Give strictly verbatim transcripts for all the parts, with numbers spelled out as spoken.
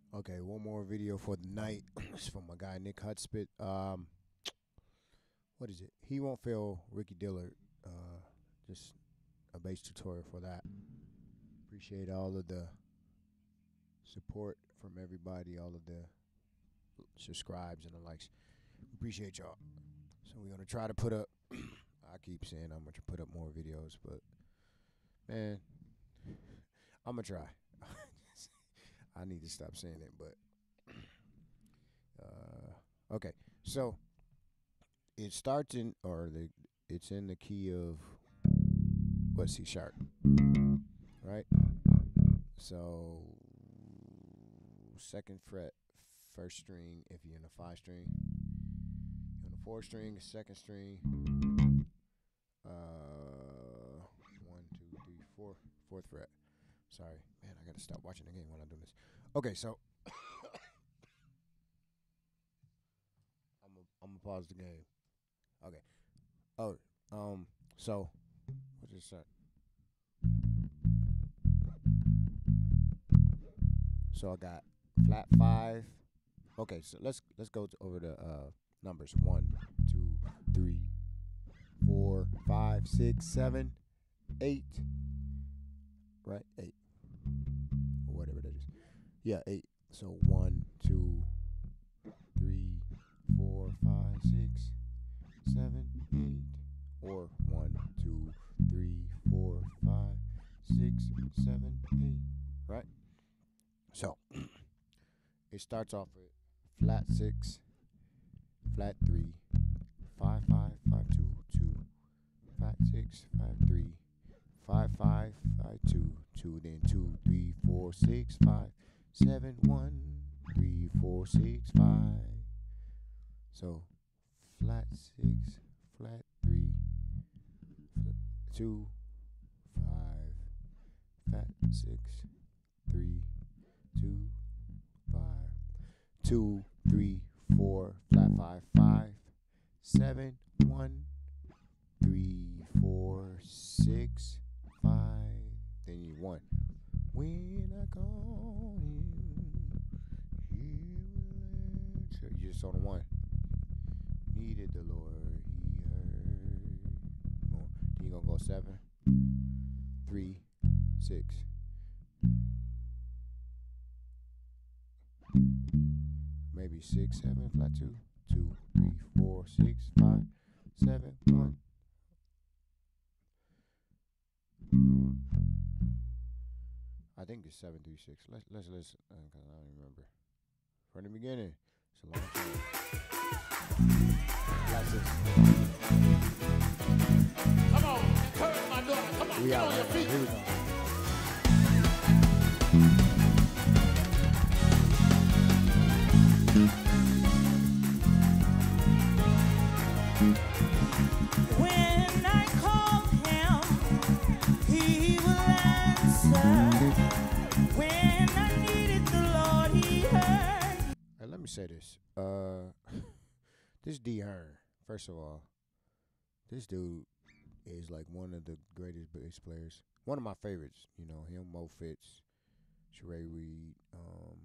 Okay, one more video for the night. It's from my guy Nick Hudspit. Um, what is it? He won't fail Ricky Dillard. Uh, just a base tutorial for that. Appreciate all of the support from everybody, all of the subscribes and the likes. Appreciate y'all. So we're gonna try to put up. I keep saying I'm gonna put up more videos, but man, I'm gonna try. I need to stop saying it, but uh, okay. So it starts in, or the it's in the key of what, C sharp, right? So second fret, first string. If you're in a five string, you're on the fourth string, second string. Uh, one, two, three, four, fourth fret. Sorry, man, I gotta stop watching the game while I'm doing this. Okay, so I'm gonna I'm gonna pause the game. Okay. Oh, um, so what's this say? So I got flat five. Okay, so let's let's go to over the uh numbers. One, two, three, four, five, six, seven, eight. Right, eight or whatever that is. Yeah, eight. So one, two, three, four, five, six, seven, eight, or one, two, three, four, five, six, seven, eight. Right. So it starts off with flat six, flat three, five, five, five, two, two, flat six, five, three, five, five, five, two, two, then two, three, four, six, five, seven, one, three, four, six, five. So flat six, flat three, flat two, five, flat six, three, two, five, two, three, four, flat five, five, seven, one, three, four, six, five. Then you one. When I call him, he will answer. You just on the one. Needed the Lord, he heard more. Then you gonna go seven, three, six. Maybe six, seven, flat two, two, three, four, six, five, seven, one. I think it's seven, three, six. Let's let's listen, uh, cause I don't remember from the beginning. It's a long time. Flat six. Come on, encourage my daughter. Come on, We get out on your right now. feet. Here we go. When I call him, he will answer. When I needed the Lord, he heard. Hey, let me say this. Uh, this D Hearn, first of all, this dude is like one of the greatest bass players. One of my favorites. You know him, Mo Fitz, Sheree Reed, um,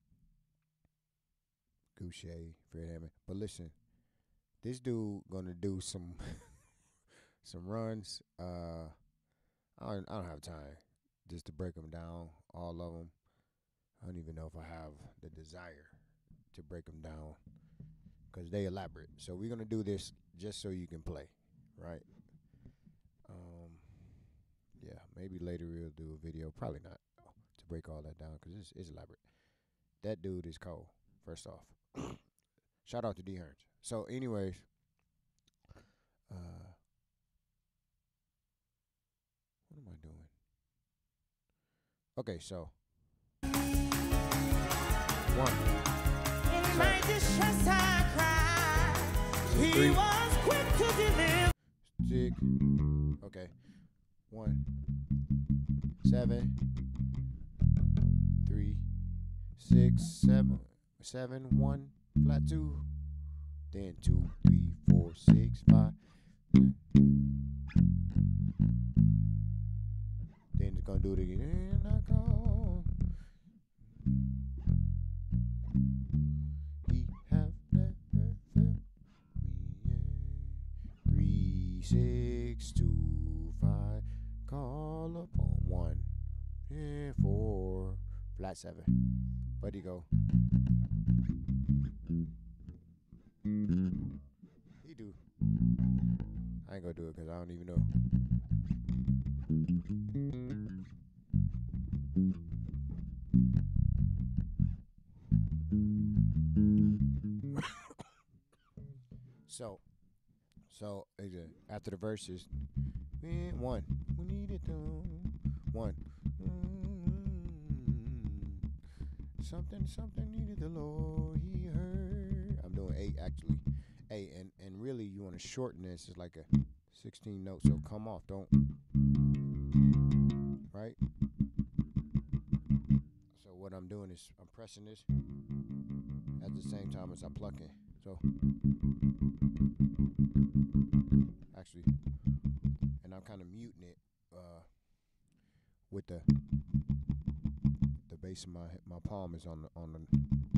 Goucher, Fred Hammond. But listen, this dude gonna do some some runs. Uh, I don't, I don't have time just to break them down, all of them. I don't even know if I have the desire to break them down because they elaborate. So we're gonna do this just so you can play, right? Um, yeah, maybe later we'll do a video. Probably not to break all that down because it's, it's elaborate. That dude is cold. First off, shout out to D Hearns. So, anyways, uh, what am I doing? Okay, so one, In my distress I cried. He three, was quick to deliver. six. Okay, one, seven, three, six, seven, seven, one, flat two, then two, three, four, six, five. Then it's gonna do it again. And I call. six, two, five. Call up on one, and four, flat seven. Where'd he go? He do. I ain't gonna do it because I don't even know. So, so again, after the verses, man, one, we need it though. One, mm, something, something needed the Lord. He heard. I'm doing eight actually, eight, and and really you want to shorten this. It's like a sixteen notes. So come off, don't. Right. So what I'm doing is I'm pressing this at the same time as I'm plucking. So actually, and I'm kind of muting it uh, with the the base of my my palm is on the on the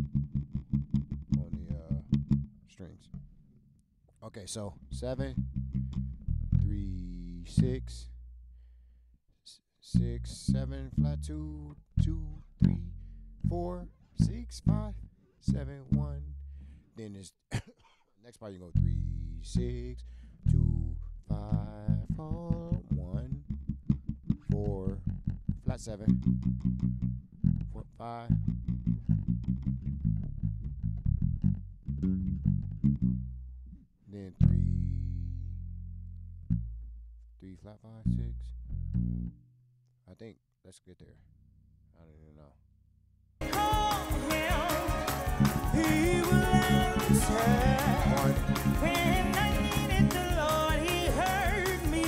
on the uh, strings. Okay, so seven, three, six, six, seven, flat two, two, three, four, six, five, seven, one. Then it's next part you go three, six, two, five, four, one, four, flat seven, four, five. Then three, three, flat five, six. I think let's get there. I don't even know. Call him, he will answer. One. When I needed the Lord, he heard me.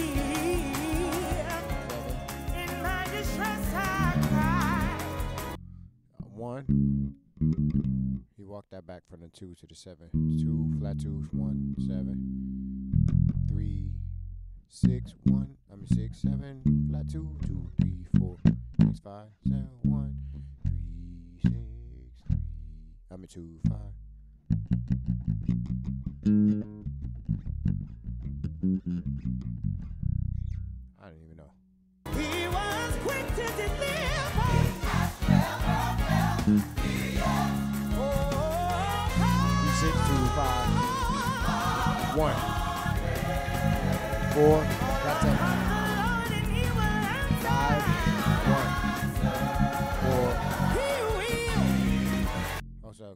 In my distress, I cried. One. He walked that back from the two to the seven. Two, flat two, one, seven. Three, six, one. I mean six, seven, flat two, two, three, four, six, five, seven, one, three, six, three. I mean two, five. I don't even know. He was quick to deliver. Six, two, five, one, four, flat seven, five, one, four. Also,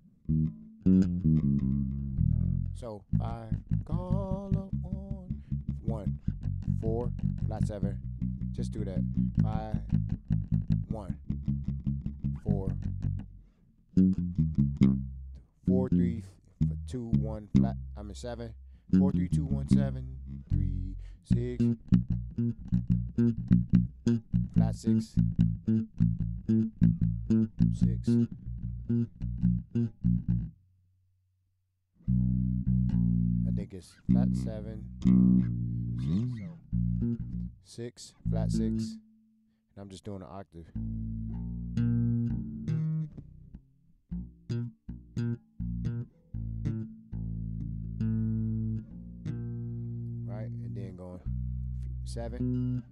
so five, call up on one, four, flat seven. Just do that. Five, one, four. Four, three, two, one, flat. I mean seven. Four, three, two, one, seven, three, six, flat six, six. I think it's flat seven, six, so six, flat six, and I'm just doing an octave. Seven,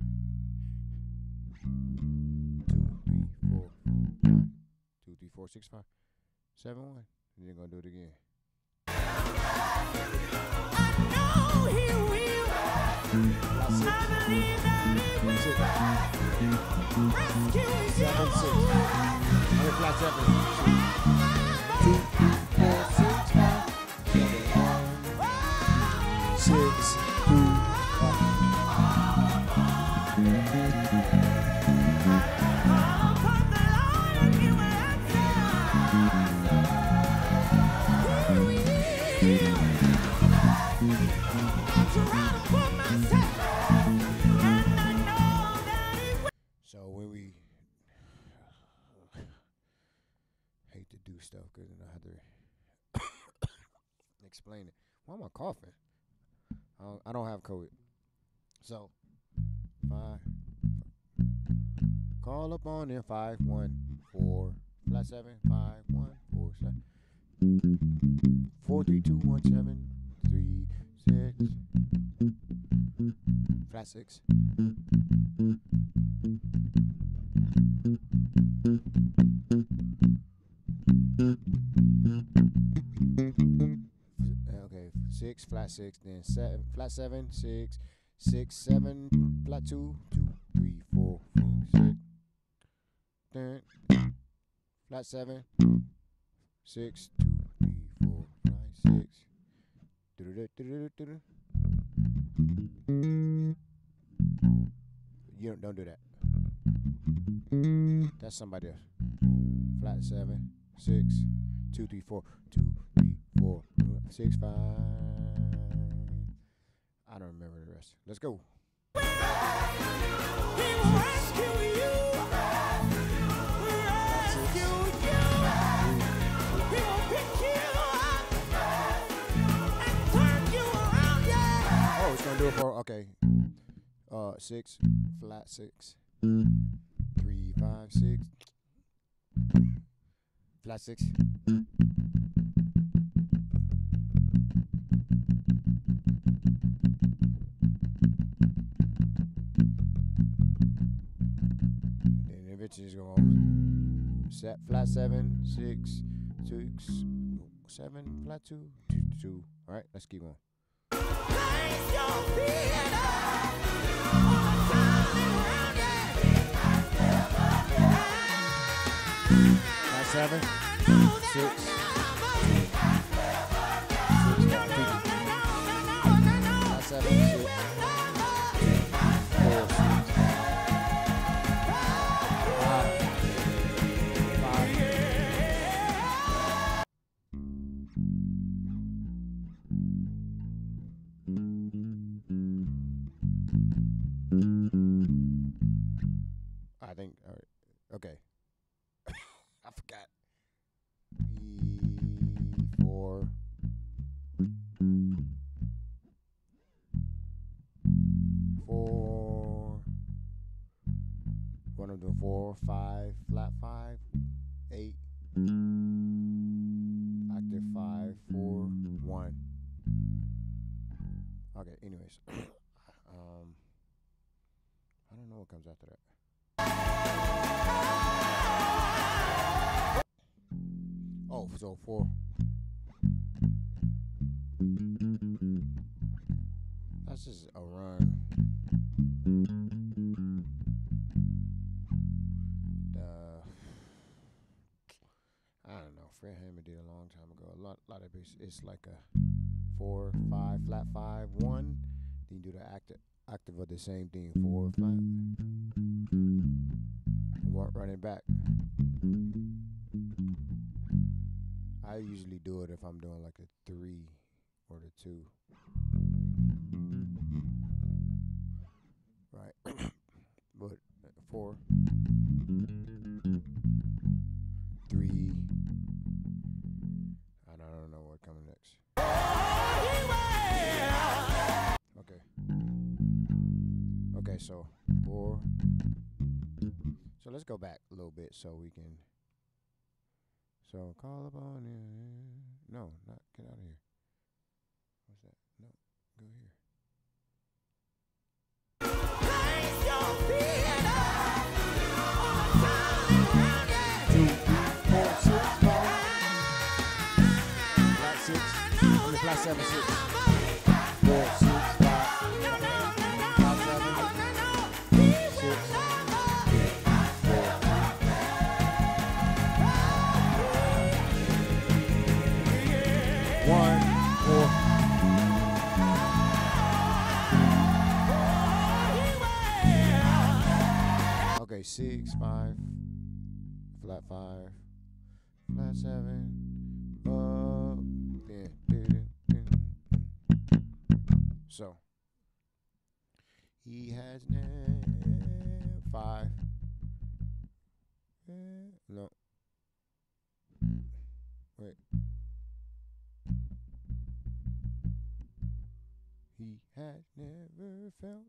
two, three, four, five, two, three, four, six, five, seven, one. And then gonna do it again. I know he will. That's I believe that he will. Six. Rescue you. Seven, six. I'm gonna flat seven. Two, three, four, six, five, seven, one, six, two, five. So when we hate to do stuff because then I have to explain it. Why am I coughing? I don't, I don't have COVID. So five. Call up on there. Five, one, four, flat seven, five, one, four, seven. Four, three, two, one, seven, three, six, flat six. Okay, six, flat six, then seven, flat seven, six, six, seven, flat two, two, three, four, six, then flat seven, six, two, three, four, five, six. Do-do-do-do-do-do-do. You don't, don't do that. That's somebody else. Flat seven, six, two, three, four, two, three, four, six, five. I don't remember the rest. Let's go. He will rescue you. Rescue you. He will pick you up and turn you around, yeah. Oh, it's gonna do it for okay. Uh, six, flat six, three, five, six, flat six. Then eventually it's gonna set flat seven, six, six, seven, flat two, two, two. All right, let's keep going. Place your feet up on the solid ground, yeah. Flat seven, six, flat seven, six, four, six, five, five. I think, all right, okay. I forgot. B, four. Four. One of them, four, five, flat five, eight. Octave five, four, one. Okay, anyways. um, I don't know what comes after that. Oh, so four. That's just a run. The I don't know. Fred Hammond did a long time ago. A lot, lot of it's, it's like a four, five, flat five, one. Then you do the octave, octave of the same thing. Four, flat. One running back. I usually do it if I'm doing like a three or the two. Right. But four, three, and I don't know what coming next. Okay. Okay, so four. So let's go back a little bit so we can. So call upon you. No, not get out of here. What's that? No, go here. Place your feet up on the solid ground, yeah. Two, three, four, six, five. Flat six. I mean flat seven, six. Four, six, five. Flat seven, six. One, four. Okay, six, five, flat five, flat seven, up, then, then, then. So, he has never five. Eh, no. Wait. He has never felt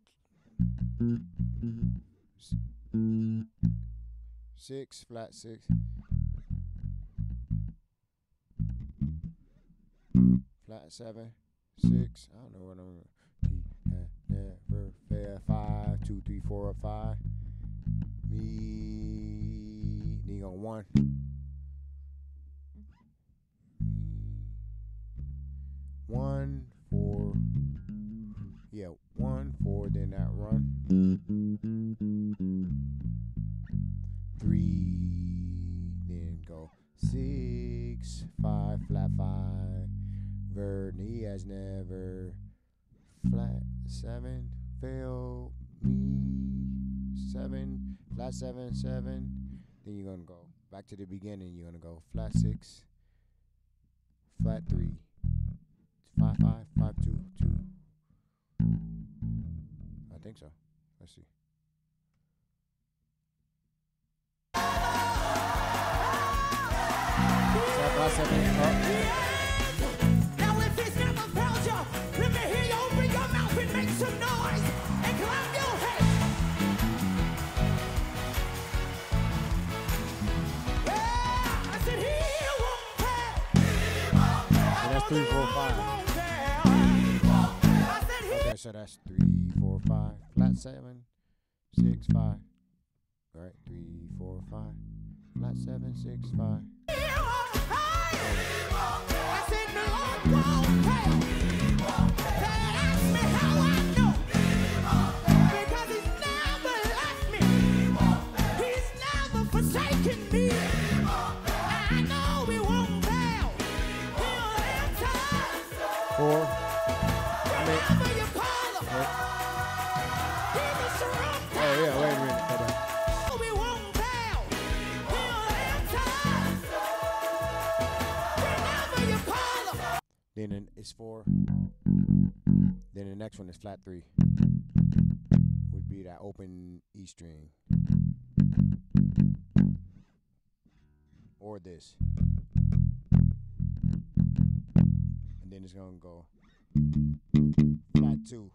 S- six, flat six, flat seven, six. I don't know what I'm. He had never felt yeah, five, two, three, four up five. Me, then you go one. One, four, yeah, one, four, then that run. Three, then go six, five, flat five, vert, he has never, flat seven, fail, me, seven, flat seven, seven, then you're gonna go back to the beginning, you're gonna go flat six, flat three, five, five, five, two, two. I think so. Let's see. Flat seven, Now if it's never found you, let me hear you open your mouth and make some noise and clap your hands. Yeah, I said he won't fail. so that's three, four, five. Okay, so that's three, four, five, flat seven, six, five. All right, three, four, five, flat seven, six, five. I said the Lord won't fail. Ask me how I know. Because he's never left me. He's never forsaken me. I know he won't fail. He'll answer. Four. Whenever you call him. What? He's a strong Oh, yeah, wait a minute. Hold on. tower. He won't fail. He'll answer. Whenever you call him. Then it's four. Then the next one is flat three. Would be that open E string. Or this. And then it's gonna go flat two.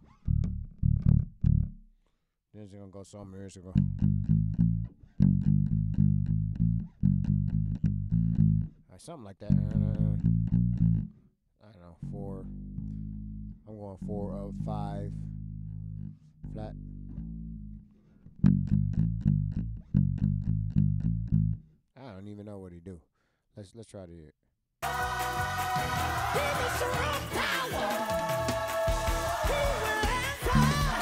Then it's gonna go somewhere. It's gonna go. Like something like that. Uh, I don't know, four. I'm going four of five. Flat. I don't even know what he do. Let's let's try to hear it. He's a strong tower. He will answer.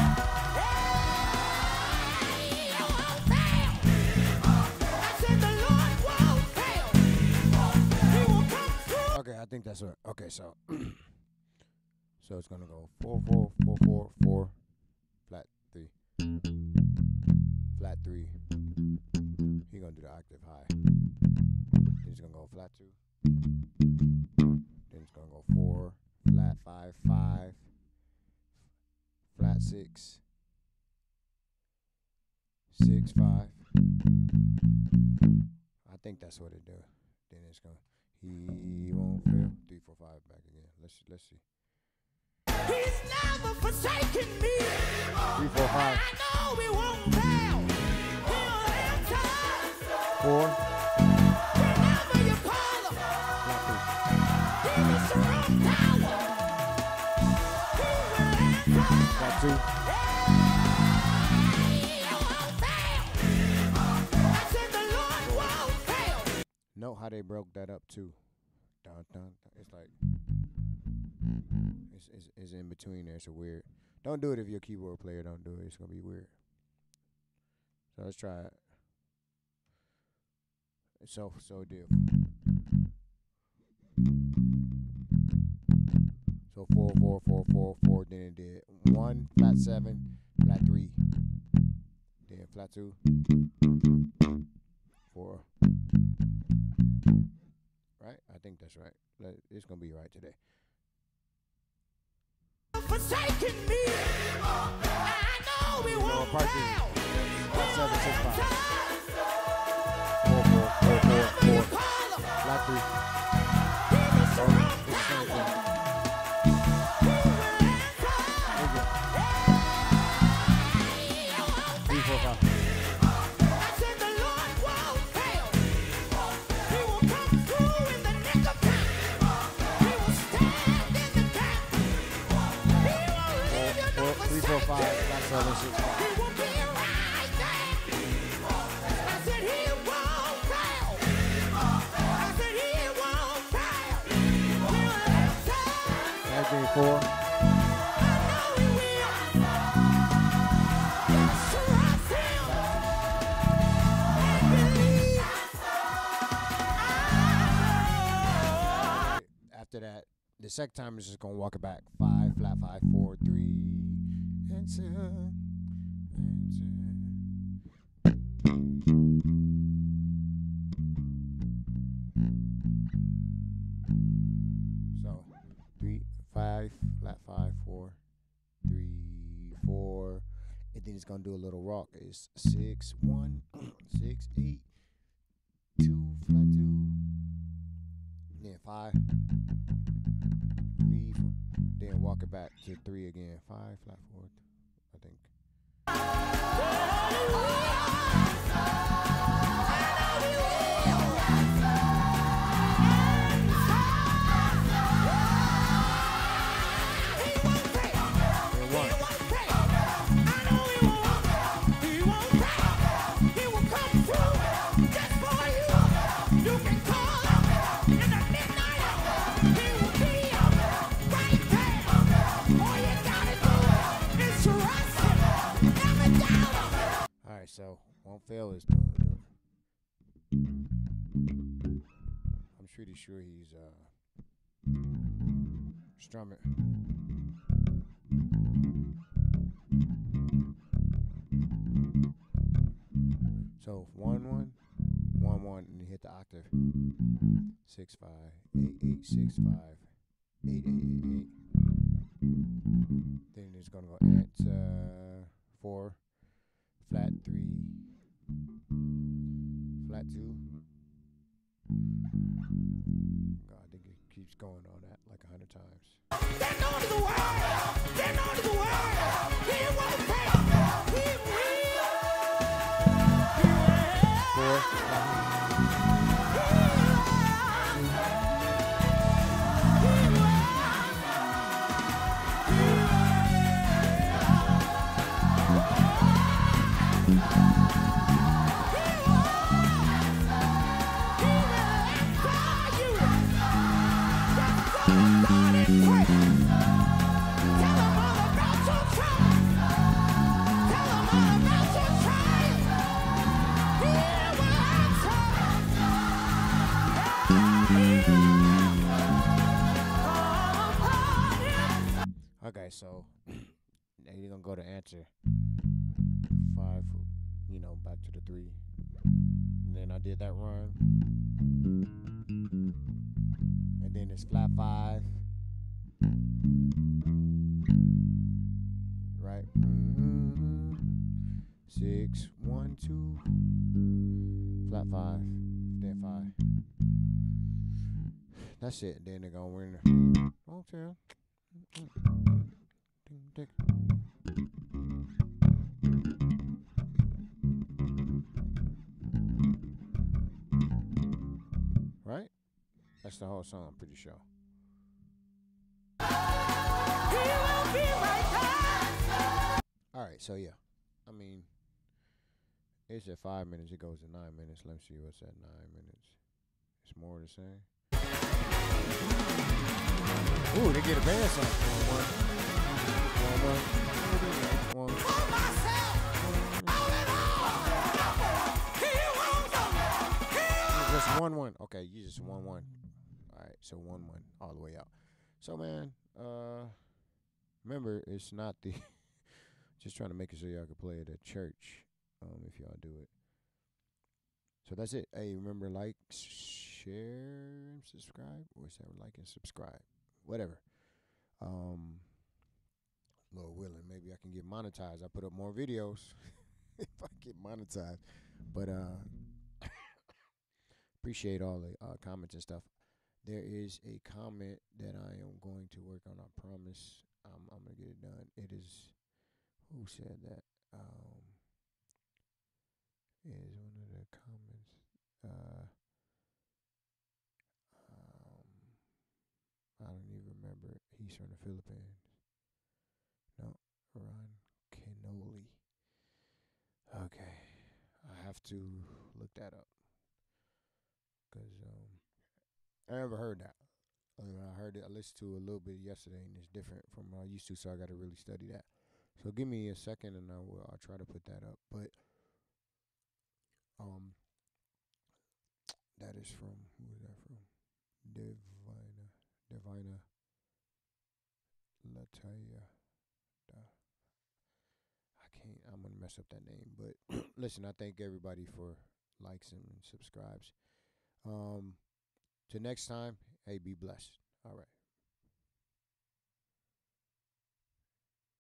Hey, he won't fail. I said the Lord won't fail. He will come through. Okay, I think that's right. Okay, so so it's gonna go four, four, four, four, four, flat three, flat three. He gonna do the octave high. Then he's gonna go flat two. Then it's gonna go four, flat five, five, flat six, six, five. I think that's what it do. Then it's gonna he won't fail. Three, four, five, back again. Let's let's see. He's never forsaken me. Three, four, five, I know he won't fail. He'll answer. four, Whenever you call him. flat three. He's a strong tower. He will answer. Flat two. Hey, he won't fail. I said the Lord won't fail. Note how they broke that up too. Dun, dun, dun. It's like it's, it's it's in between there. It's a weird. Don't do it if you're a keyboard player. Don't do it. It's gonna be weird. So let's try it. It's so so diff. So four four four four four. Then it did one flat seven flat three. Then flat two. Four. Right? I think that's right. Let, it's gonna be right today. Forsaken me. I know he You know won't what part this fail. is? Flat seven six five. Answer. Four four four four four. Call him. Flat three. He's a Oh, strong it's the same thing. tower. Three four five. I said the Lord won't fail. He will come through in the nick of time. He will stand in the gap. He won't leave you no Four, three four five. forsaken. Flat seven six He five. will be right there. I said he won't fail. I said he won't fail. He will answer. That's game four. I know he will. Just trust him and believe. After that, the second time is just gonna walk it back. Five, flat five, four, three, answer, answer. So three, five, flat five, four, three, four, and then it's gonna do a little rock. It's six, one, six, eight, two, flat two, then five, three, four, then walk it back to three again. Five, flat four, I think. And one. All right, so won't fail is doing it. I'm pretty sure he's uh strumming. So one one, one one, and you hit the octave. Six five, eight eight six five, eight eight eight eight. Then it's gonna go at uh, four, flat three, flat two. God, I think it keeps going on that like a hundred times. Get on to the world! Get on to the world! He won't fail! He will! Four. Okay, so now you're gonna go to answer five, you know, back to the three. And then I did that run. And then it's flat five. Right? Mm-hmm. Six, one, two, flat five, then five. That's it. Then they're gonna win. Okay. Right? That's the whole song, I'm pretty sure. Alright, so yeah. I mean, it's at five minutes, it goes to nine minutes. Let's see what's at nine minutes. It's more the same. Ooh, they get a band song. One, one, one, one, one. Just one, one. Okay, you just one, one. All right, so one, one, all the way out. So, man, uh, remember, it's not the. Just trying to make it so y'all can play it at church, um, if y'all do it. So that's it. Hey, remember, like, share, and subscribe. Or is that like and subscribe? Whatever. Um, Lord willing, maybe I can get monetized. I put up more videos if I get monetized. But uh, appreciate all the uh, comments and stuff. There is a comment that I am going to work on. I promise. Um, I'm gonna get it done. It is. Who said that? Um, it is one of the comments. Uh, um, I don't even remember. He's from the Philippines. No, Ron Canola. have to look that up because um, I never heard that. Uh, I heard it. I listened to it a little bit yesterday, and it's different from what I used to. So I got to really study that. So give me a second, and I will. I'll try to put that up. But um, that is from who is that from? Divina, Divina Lataya. I can't. I'm gonna mess up that name. But listen, I thank everybody for likes and subscribes. Um, till next time. Hey, be blessed. All right.